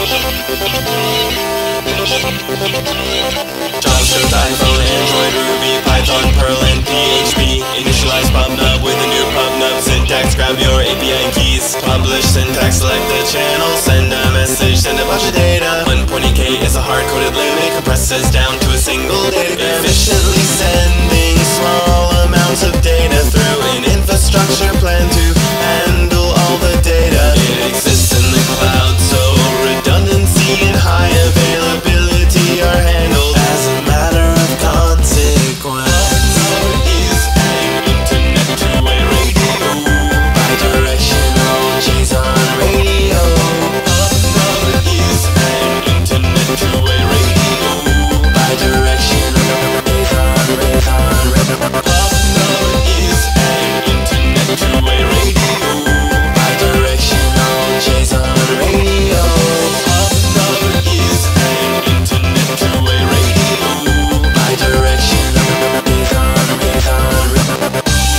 JavaScript, iPhone, Android, Ruby, Python, Perl, and PHP. Initialize PubNub with a new PubNub syntax. Grab your API keys. Publish syntax, select the channel. Send a message, send a bunch of data. 1.8K is a hard-coded limit. Compresses down to a single datagram. Efficiently sending small amounts of data through an infrastructure plan to handle all the data. It exists in the cloud, so redundancy and high availability are handled as a matter of consequence. PubNub is an internet two-way radio, bidirectional JSON radio. PubNub is an internet two-way radio, bidirectional JSON radio. PubNub is an internet two-way radio, bidirectional JSON radio. PubNub is an internet two-way radio, bidirectional JSON radio.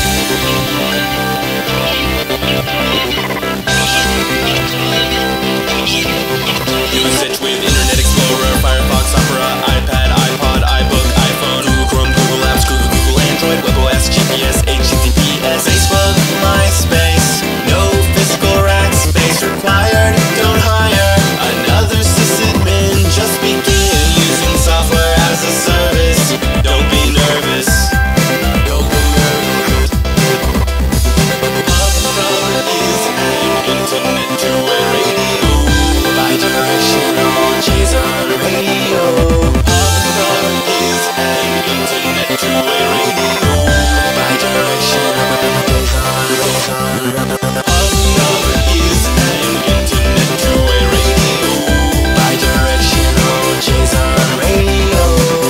Usage with Internet Explorer, Firefox, Opera, iPad, iPod, iBook, iPhone, Google Chrome, Google Apps, Google Android, WebOS, GPS, HTTPS, Facebook, MySpace. No physical rack space required. Don't hire another sysadmin. Just begin using software as a service. Don't be nervous. Don't be nervous. PubNub is an internet two-way radio, bidirectional JSON radio. PubNub is an internet two-way radio, bidirectional JSON radio. PubNub is an internet two-way radio, bidirectional JSON radio.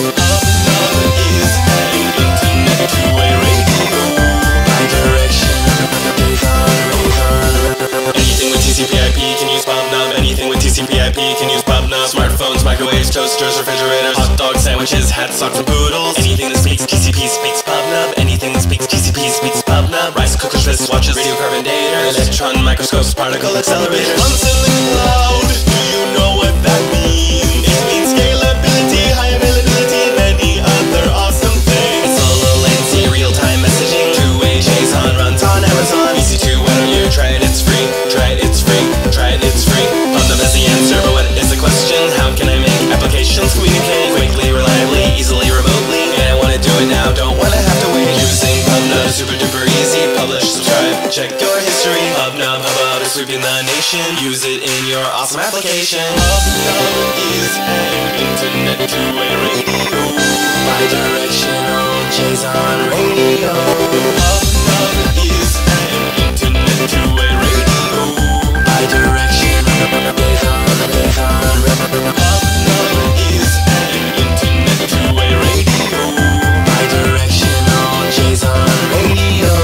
PubNub is an internet two-way radio, bidirectional JSON radio. Anything with TCP/IP can use PubNub. Anything with TCP/IP can use PubNub. Smartphones, microwaves, toasters, refrigerators, hot dogs, sandwiches, hats, socks, and poodles. Anything that speaks TCP speaks PubNub. Anything that speaks TCP speaks PubNub. Rice cookers, wristwatches, radiocarbon daters, electron microscopes, particle accelerators. Once in the cloud, do you know what that means? It means scalability, high availability, and many other awesome things. It's all low latency, real-time messaging. Two-way JSON runs on Amazon. Easy to why don't you try it? It's free. Try it, it's free. Try it, it's free. PubNub is the answer, but what is the question? How can I make applications communicate quickly, reliably, easily, remotely? And I wanna do it now, don't wanna have to wait. Using PubNub, super duper easy. Publish, subscribe, check your history. PubNub, how about it sweeping the nation? Use it in your awesome application. PubNub is an internet two-way radio, bidirectional JSON radio. PubNub is an internet two-way radio, bidirectional JSON radio. PubNub is an internet two-way radio, bidirectional JSON radio.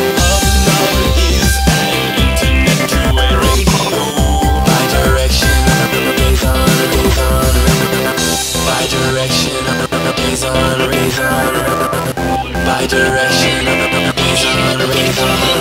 PubNub is an internet two-way radio, bidirectional JSON radio. Bidirectional JSON radio. Bidirectional JSON radio.